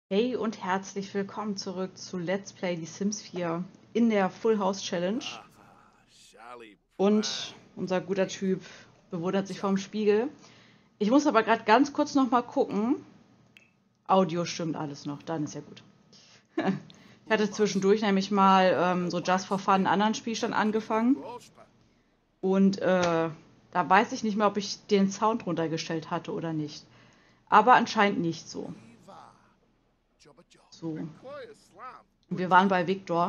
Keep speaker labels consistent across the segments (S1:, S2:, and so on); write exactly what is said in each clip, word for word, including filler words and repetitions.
S1: Hey und herzlich willkommen zurück zu Let's Play Die Sims vier in der Full House Challenge. Und unser guter Typ bewundert sich vorm Spiegel. Ich muss aber gerade ganz kurz noch mal gucken. Audio stimmt alles noch, dann ist ja gut. Ich hatte zwischendurch nämlich mal ähm, so Just for Fun einen anderen Spielstand angefangen. Und äh, da weiß ich nicht mehr, ob ich den Sound runtergestellt hatte oder nicht. Aber anscheinend nicht so. So. Wir waren bei Victor.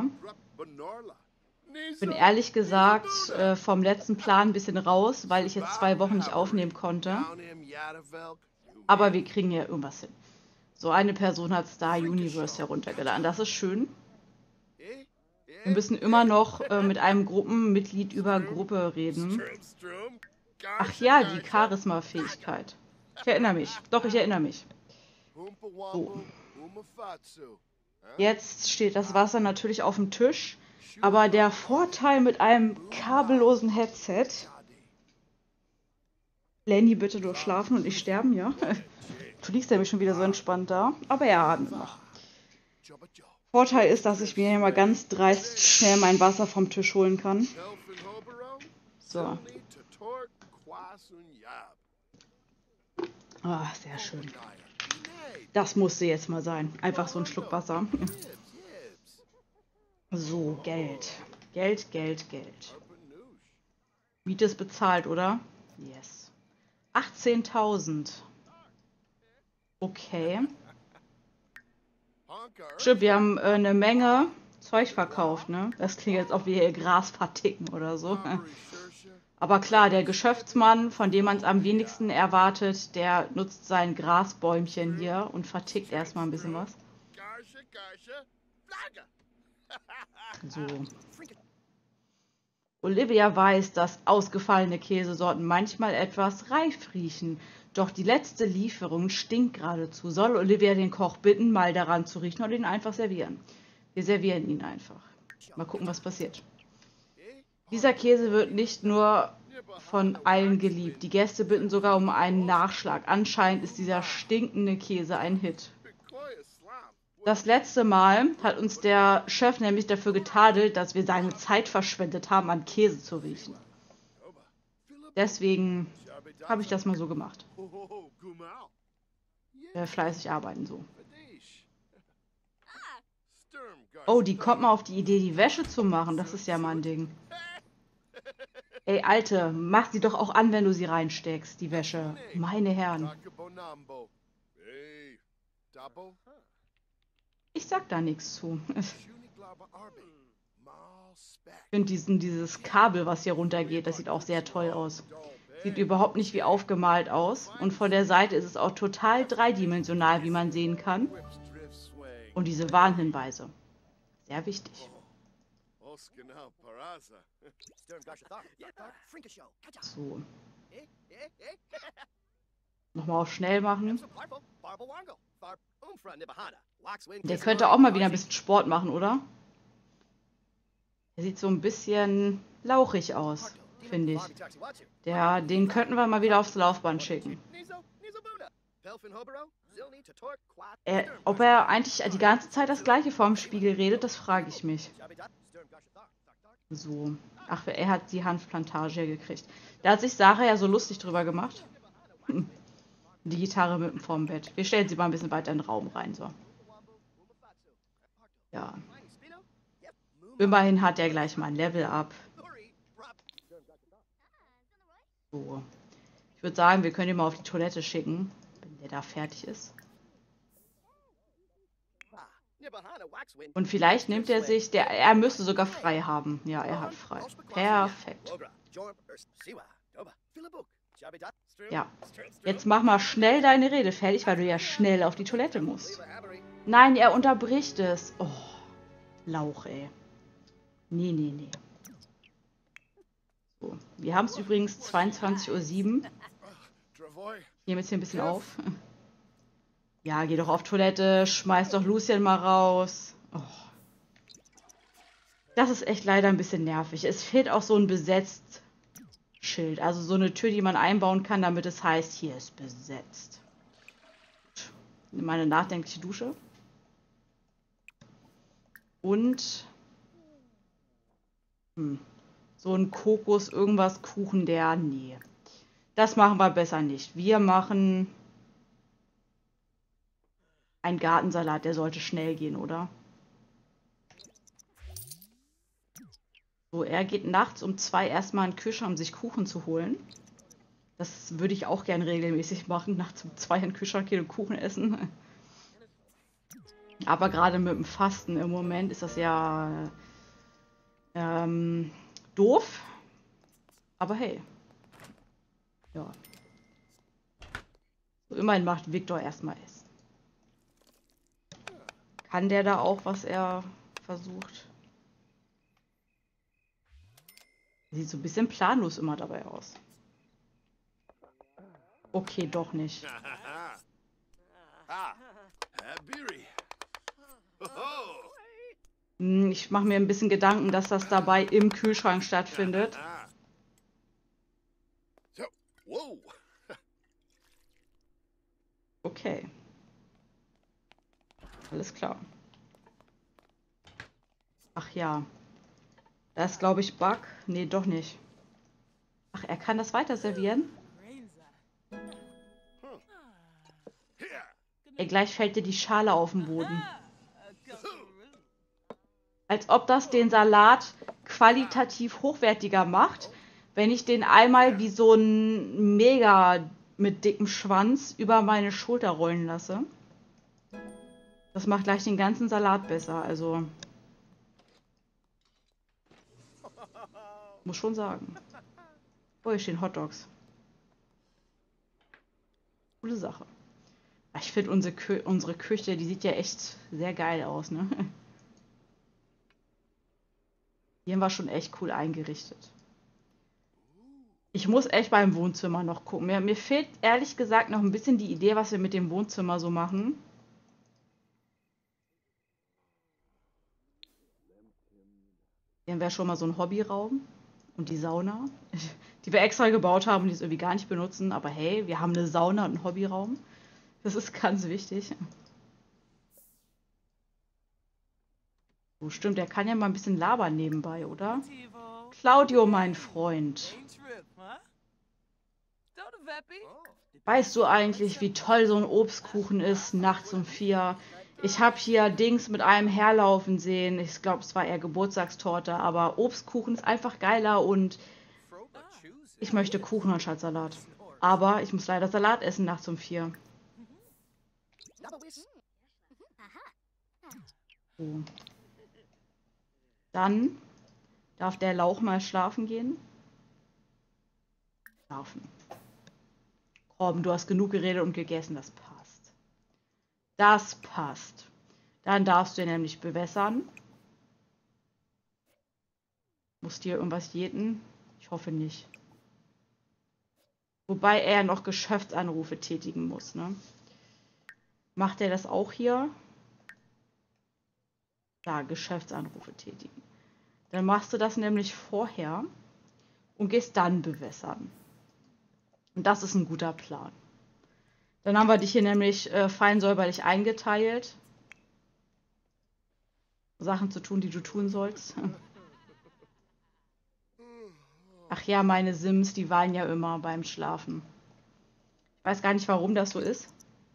S1: Bin ehrlich gesagt äh, vom letzten Plan ein bisschen raus, weil ich jetzt zwei Wochen nicht aufnehmen konnte. Aber wir kriegen ja irgendwas hin. So eine Person hat Star Universe heruntergeladen. Das ist schön. Wir müssen immer noch äh, mit einem Gruppenmitglied über Gruppe reden. Ach ja, die Charisma-Fähigkeit. Ich erinnere mich. Doch, ich erinnere mich. So. Jetzt steht das Wasser natürlich auf dem Tisch. Aber der Vorteil mit einem kabellosen Headset... Lenny, bitte durchschlafen und nicht sterben, ja? Du liegst nämlich schon wieder so entspannt da. Aber er atmet noch. Vorteil ist, dass ich mir hier mal ganz dreist schnell mein Wasser vom Tisch holen kann. So. Ah, sehr schön. Das musste jetzt mal sein. Einfach so ein Schluck Wasser. So, Geld. Geld, Geld, Geld. Miete ist bezahlt, oder? Yes. achtzehntausend. Okay. Stimmt, wir haben äh, eine Menge Zeug verkauft, ne? Das klingt, als ob wir hier Gras verticken oder so. Aber klar, der Geschäftsmann, von dem man es am wenigsten erwartet, der nutzt sein Grasbäumchen hier und vertickt erstmal ein bisschen was. So. Olivia weiß, dass ausgefallene Käsesorten manchmal etwas reif riechen. Doch die letzte Lieferung stinkt geradezu. Soll Olivia den Koch bitten, mal daran zu riechen oder ihn einfach servieren? Wir servieren ihn einfach. Mal gucken, was passiert. Dieser Käse wird nicht nur von allen geliebt. Die Gäste bitten sogar um einen Nachschlag. Anscheinend ist dieser stinkende Käse ein Hit. Das letzte Mal hat uns der Chef nämlich dafür getadelt, dass wir seine Zeit verschwendet haben, an Käse zu riechen. Deswegen habe ich das mal so gemacht. Äh, fleißig arbeiten so. Oh, die kommt mal auf die Idee, die Wäsche zu machen. Das ist ja mal ein Ding. Ey, Alte, mach sie doch auch an, wenn du sie reinsteckst, die Wäsche. Meine Herren. Ich sag da nichts zu. Ich finde diesen, dieses Kabel, was hier runtergeht, das sieht auch sehr toll aus. Sieht überhaupt nicht wie aufgemalt aus. Und von der Seite ist es auch total dreidimensional, wie man sehen kann. Und diese Warnhinweise. Sehr wichtig. So. Nochmal auf schnell machen. Der könnte auch mal wieder ein bisschen Sport machen, oder? Der sieht so ein bisschen lauchig aus, finde ich. Der, den könnten wir mal wieder aufs Laufband schicken. Er, ob er eigentlich die ganze Zeit das Gleiche vorm Spiegel redet, das frage ich mich. So. Ach, er hat die Hanfplantage gekriegt. Da hat sich Sarah ja so lustig drüber gemacht. Die Gitarre mit dem vorm Bett. Wir stellen sie mal ein bisschen weiter in den Raum rein, so. Ja. Immerhin hat er gleich mal ein Level up. So. Ich würde sagen, wir können ihn mal auf die Toilette schicken, wenn der da fertig ist. Und vielleicht nimmt er sich, der, er müsste sogar frei haben. Ja, er hat frei. Perfekt. Ja, jetzt mach mal schnell deine Rede fertig, weil du ja schnell auf die Toilette musst. Nein, er unterbricht es. Oh, Lauch, ey. Nee, nee, nee. So, wir haben es übrigens zweiundzwanzig Uhr sieben. Ich nehme jetzt hier ein bisschen auf. Ja, geh doch auf Toilette, schmeiß doch Lucien mal raus. Oh. Das ist echt leider ein bisschen nervig. Es fehlt auch so ein besetzt Schild. Also so eine Tür, die man einbauen kann, damit es heißt, hier ist besetzt. Meine nachdenkliche Dusche. Und hm, so ein Kokos, irgendwas, Kuchen, der, nee. Das machen wir besser nicht. Wir machen einen Gartensalat, der sollte schnell gehen, oder? So, er geht nachts um zwei erstmal in den Kühlschrank, um sich Kuchen zu holen. Das würde ich auch gern regelmäßig machen, nachts um zwei in den Kühlschrank gehen und Kuchen essen. Aber gerade mit dem Fasten im Moment ist das ja ähm, doof. Aber hey. Ja. So, immerhin macht Viktor erstmal Essen. Kann der da auch, was er versucht? Sieht so ein bisschen planlos immer dabei aus. Okay, doch nicht. Hm, ich mache mir ein bisschen Gedanken, dass das dabei im Kühlschrank stattfindet. Okay. Alles klar. Ach ja. Das ist, glaube ich, Bug. Nee, doch nicht. Ach, er kann das weiter servieren? Ey, gleich fällt dir die Schale auf den Boden. Als ob das den Salat qualitativ hochwertiger macht, wenn ich den einmal wie so ein Mega mit dickem Schwanz über meine Schulter rollen lasse. Das macht gleich den ganzen Salat besser, also muss schon sagen. Oh, hier stehen Hotdogs. Coole Sache. Ich finde unsere, Kü unsere Küche, die sieht ja echt sehr geil aus, ne? Die haben wir schon echt cool eingerichtet. Ich muss echt beim Wohnzimmer noch gucken. Mir, mir fehlt ehrlich gesagt noch ein bisschen die Idee, was wir mit dem Wohnzimmer so machen. Hier haben wir schon mal so einen Hobbyraum und die Sauna, die wir extra gebaut haben und die es irgendwie gar nicht benutzen. Aber hey, wir haben eine Sauna und einen Hobbyraum. Das ist ganz wichtig. So, stimmt, der kann ja mal ein bisschen labern nebenbei, oder? Claudio, mein Freund. Weißt du eigentlich, wie toll so ein Obstkuchen ist, nachts um vier? Ich habe hier Dings mit einem herlaufen sehen. Ich glaube, es war eher Geburtstagstorte, aber Obstkuchen ist einfach geiler und ich möchte Kuchen anstatt Salat. Aber ich muss leider Salat essen nachts um vier. So. Dann darf der Lauch mal schlafen gehen. Schlafen. Komm, du hast genug geredet und gegessen, das passt. Das passt. Dann darfst du ihn nämlich bewässern. Muss dir irgendwas jäten? Ich hoffe nicht. Wobei er noch Geschäftsanrufe tätigen muss, ne? Macht er das auch hier? Da, Geschäftsanrufe tätigen. Dann machst du das nämlich vorher und gehst dann bewässern. Und das ist ein guter Plan. Dann haben wir dich hier nämlich äh, fein säuberlich eingeteilt. Sachen zu tun, die du tun sollst. Ach ja, meine Sims, die weinen ja immer beim Schlafen. Ich weiß gar nicht, warum das so ist.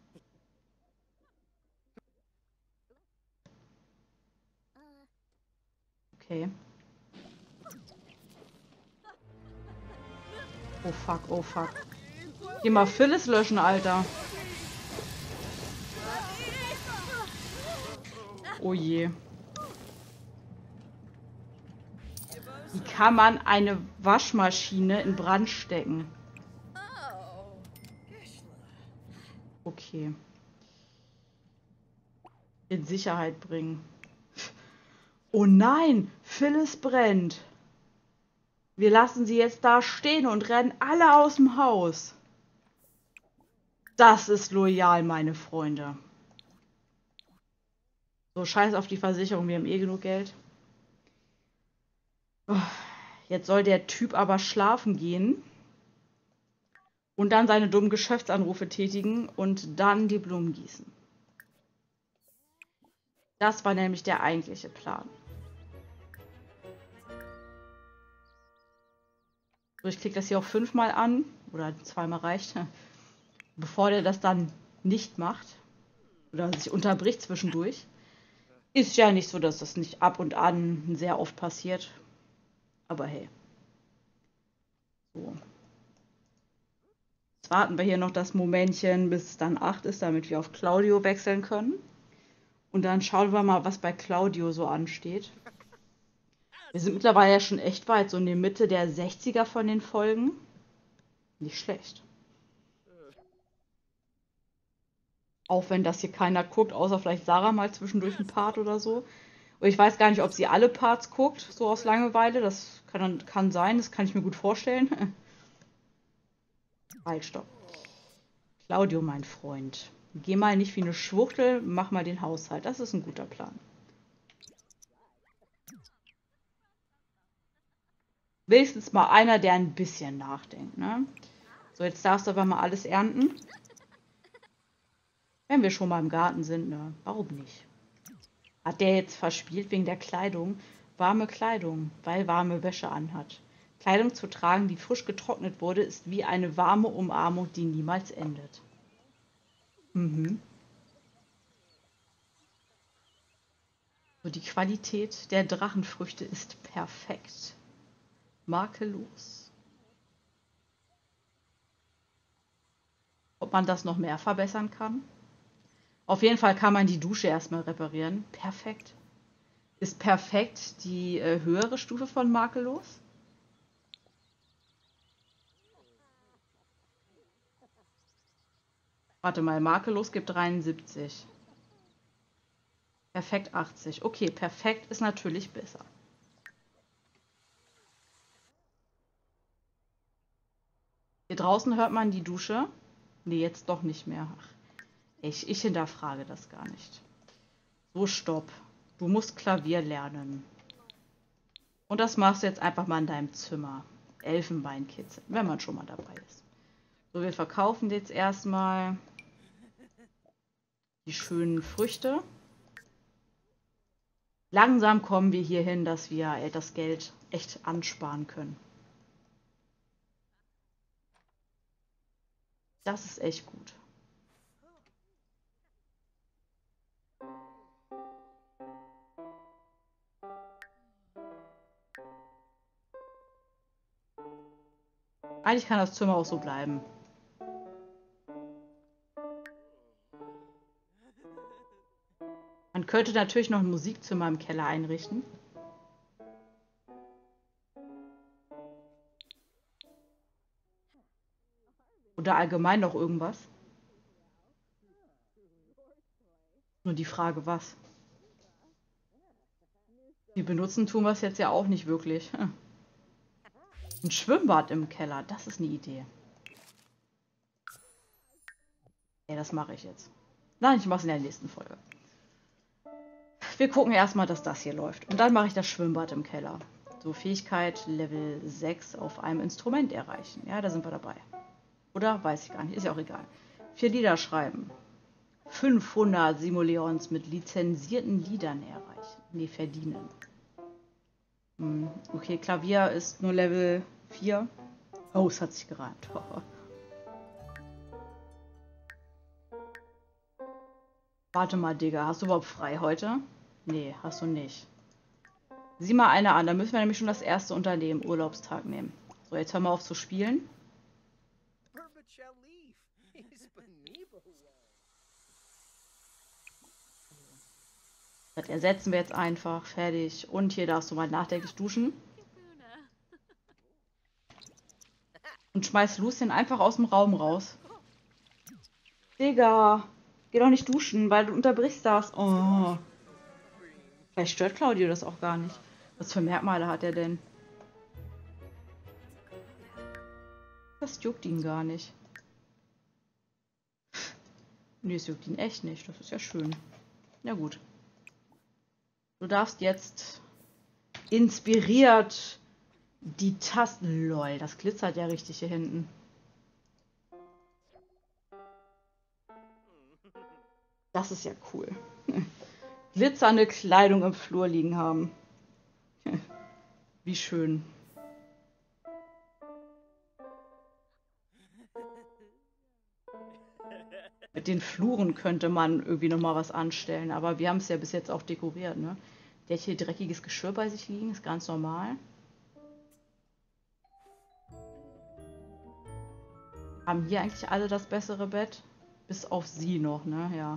S1: Okay. Oh fuck, oh fuck. Geh mal Phyllis löschen, Alter. Oh je. Wie kann man eine Waschmaschine in Brand stecken? Okay. In Sicherheit bringen. Oh nein, Phyllis brennt. Wir lassen sie jetzt da stehen und rennen alle aus dem Haus. Das ist loyal, meine Freunde. So, scheiß auf die Versicherung, wir haben eh genug Geld. Oh, jetzt soll der Typ aber schlafen gehen. Und dann seine dummen Geschäftsanrufe tätigen und dann die Blumen gießen. Das war nämlich der eigentliche Plan. So, ich klicke das hier auch fünfmal an. Oder zweimal reicht. Bevor der das dann nicht macht. Oder sich unterbricht zwischendurch. Ist ja nicht so, dass das nicht ab und an sehr oft passiert. Aber hey. So. Jetzt warten wir hier noch das Momentchen, bis es dann acht ist, damit wir auf Claudio wechseln können. Und dann schauen wir mal, was bei Claudio so ansteht. Wir sind mittlerweile ja schon echt weit, so in der Mitte der sechziger von den Folgen. Nicht schlecht. Auch wenn das hier keiner guckt, außer vielleicht Sarah mal zwischendurch ein Part oder so. Und ich weiß gar nicht, ob sie alle Parts guckt, so aus Langeweile. Das kann, kann sein, das kann ich mir gut vorstellen. Halt, stopp. Claudio, mein Freund. Geh mal nicht wie eine Schwuchtel, mach mal den Haushalt. Das ist ein guter Plan. Wenigstens mal einer, der ein bisschen nachdenkt, ne? So, jetzt darfst du aber mal alles ernten. Wenn wir schon mal im Garten sind, ne? Warum nicht? Hat der jetzt verspielt wegen der Kleidung? Warme Kleidung, weil warme Wäsche anhat. Kleidung zu tragen, die frisch getrocknet wurde, ist wie eine warme Umarmung, die niemals endet. Mhm. So, die Qualität der Drachenfrüchte ist perfekt. Makellos. Ob man das noch mehr verbessern kann? Auf jeden Fall kann man die Dusche erstmal reparieren. Perfekt. Ist perfekt die äh, höhere Stufe von makellos? Warte mal, makellos gibt dreiundsiebzig. Perfekt achtzig. Okay, perfekt ist natürlich besser. Hier draußen hört man die Dusche. Nee, jetzt doch nicht mehr. Ach, ich, ich hinterfrage das gar nicht. So, stopp. Du musst Klavier lernen. Und das machst du jetzt einfach mal in deinem Zimmer. Elfenbeinkitzeln, wenn man schon mal dabei ist. So, wir verkaufen jetzt erstmal die schönen Früchte. Langsam kommen wir hierhin, dass wir äh, das Geld echt ansparen können. Das ist echt gut. Eigentlich kann das Zimmer auch so bleiben. Man könnte natürlich noch ein Musikzimmer im Keller einrichten. Oder allgemein noch irgendwas. Nur die Frage, was? Die benutzen tun wir es jetzt ja auch nicht wirklich. Ein Schwimmbad im Keller, das ist eine Idee. Ja, das mache ich jetzt. Nein, ich mache es in der nächsten Folge. Wir gucken erstmal, dass das hier läuft. Und dann mache ich das Schwimmbad im Keller. So, Fähigkeit Level sechs auf einem Instrument erreichen. Ja, da sind wir dabei. Oder? Weiß ich gar nicht. Ist ja auch egal. Vier Lieder schreiben. fünfhundert Simoleons mit lizenzierten Liedern erreichen. Nee, verdienen. Hm, okay, Klavier ist nur Level vier. Oh, es hat sich gereimt. Warte mal, Digga. Hast du überhaupt frei heute? Nee, hast du nicht. Sieh mal eine an. Da müssen wir nämlich schon das erste Unternehmen Urlaubstag nehmen. So, jetzt hör mal auf zu spielen. Das ersetzen wir jetzt einfach. Fertig. Und hier darfst du mal nachdenklich duschen. Und schmeiß Lucien einfach aus dem Raum raus. Digga, geh doch nicht duschen, weil du unterbrichst das. Oh. Vielleicht stört Claudio das auch gar nicht. Was für Merkmale hat er denn? Das juckt ihn gar nicht. Nee, es juckt ihn echt nicht. Das ist ja schön. Ja gut. Du darfst jetzt inspiriert die Tasten... Lol, das glitzert ja richtig hier hinten. Das ist ja cool. glitzernde Kleidung im Flur liegen haben. Wie schön. Mit den Fluren könnte man irgendwie nochmal was anstellen, aber wir haben es ja bis jetzt auch dekoriert, ne? Der hat hier dreckiges Geschirr bei sich liegen, ist ganz normal. Haben hier eigentlich alle das bessere Bett? Bis auf sie noch, ne? Ja.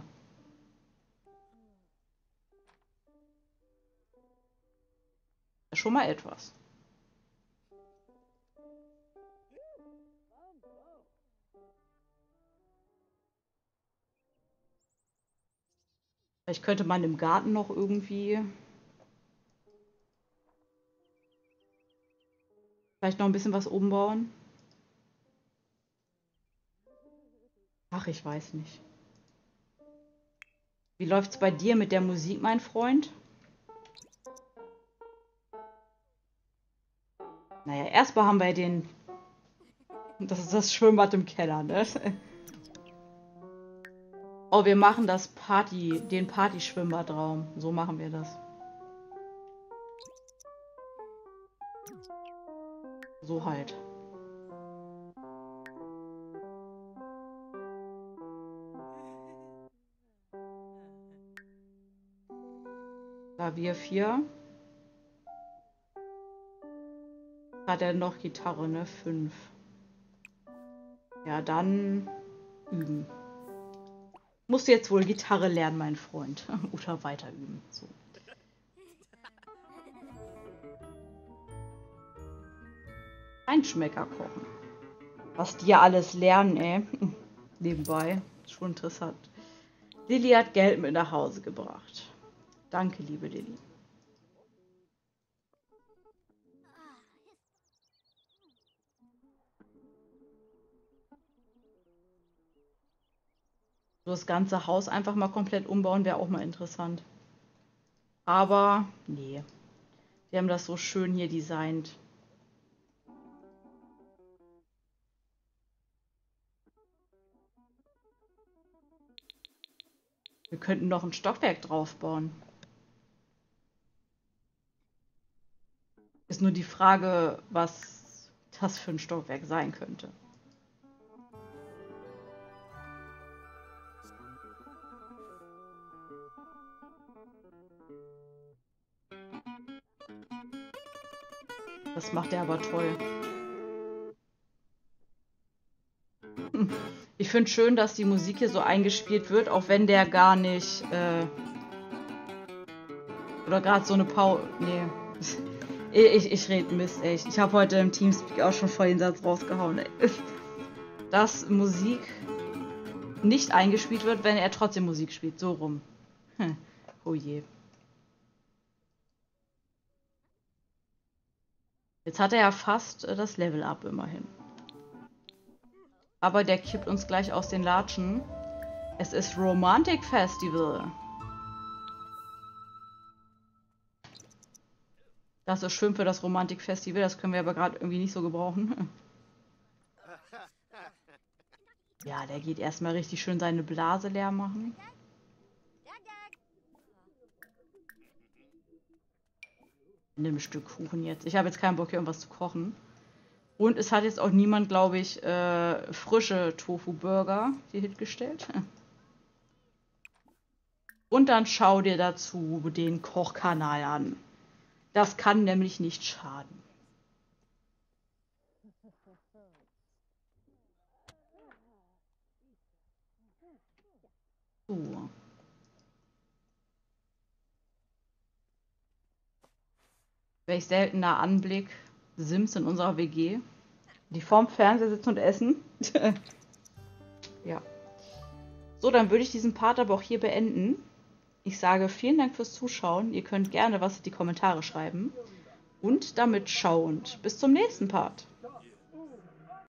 S1: Schon mal etwas. Vielleicht könnte man im Garten noch irgendwie... Vielleicht noch ein bisschen was umbauen. Ach, ich weiß nicht. Wie läuft's bei dir mit der Musik, mein Freund? Naja, erstmal haben wir den... Das ist das Schwimmbad im Keller, ne? Oh, wir machen das Party, den Party-Schwimmbadraum. So machen wir das. So halt. Klavier vier. Hat er noch Gitarre, ne? fünf. Ja, dann üben. Musst du jetzt wohl Gitarre lernen, mein Freund. Oder weiter üben. So. Feinschmecker kochen. Was die ja alles lernen, ey. Nebenbei. Schon interessant. Lilly hat Geld mit nach Hause gebracht. Danke, liebe Lilly. So das ganze Haus einfach mal komplett umbauen, wäre auch mal interessant. Aber, nee. Wir haben das so schön hier designt. Wir könnten noch ein Stockwerk draufbauen. Ist nur die Frage, was das für ein Stockwerk sein könnte. Das macht er aber toll. Ich finde schön, dass die Musik hier so eingespielt wird, auch wenn der gar nicht... Äh oder gerade so eine Pause... Nee. Ich, ich rede Mist, echt. Ich habe heute im Teamspeak auch schon voll den Satz rausgehauen. Ey. Dass Musik nicht eingespielt wird, wenn er trotzdem Musik spielt. So rum. Hm. Oh je. Jetzt hat er ja fast äh, das Level Up immerhin. Aber der kippt uns gleich aus den Latschen. Es ist Romantic Festival. Das ist schön für das Romantic Festival. Das können wir aber gerade irgendwie nicht so gebrauchen. Ja, der geht erstmal richtig schön seine Blase leer machen. Nimm ein Stück Kuchen jetzt. Ich habe jetzt keinen Bock, hier irgendwas zu kochen. Und es hat jetzt auch niemand, glaube ich, äh, frische Tofu-Burger hier hingestellt. Und dann schau dir dazu den Kochkanal an. Das kann nämlich nicht schaden. So. Welch seltener Anblick. Sims in unserer W G. Die vorm Fernseher sitzen und essen. Ja. So, dann würde ich diesen Part aber auch hier beenden. Ich sage vielen Dank fürs Zuschauen. Ihr könnt gerne was in die Kommentare schreiben. Und damit ciao und bis zum nächsten Part.